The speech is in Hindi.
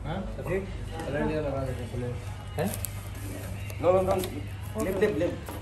हाँ सभी कलर दिया लगा देते हैं है no no no lip lip lip